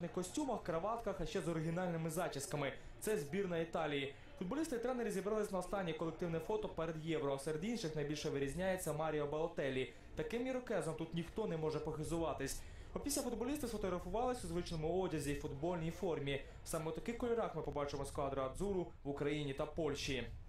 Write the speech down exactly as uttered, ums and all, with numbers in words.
костюмах, краватках, а ще з оригінальними зачісками. Це збірна Італії. Футболісти і тренери зібрались на останнє колективне фото перед Євро. Серед інших найбільше вирізняється Маріо Балотеллі. Таким ірокезом тут ніхто не може похизуватись. Опісля футболісти сфотографувались у звичному одязі і футбольній формі. Саме у таких кольорах ми побачимо сквадру Адзуру в Україні та Польщі.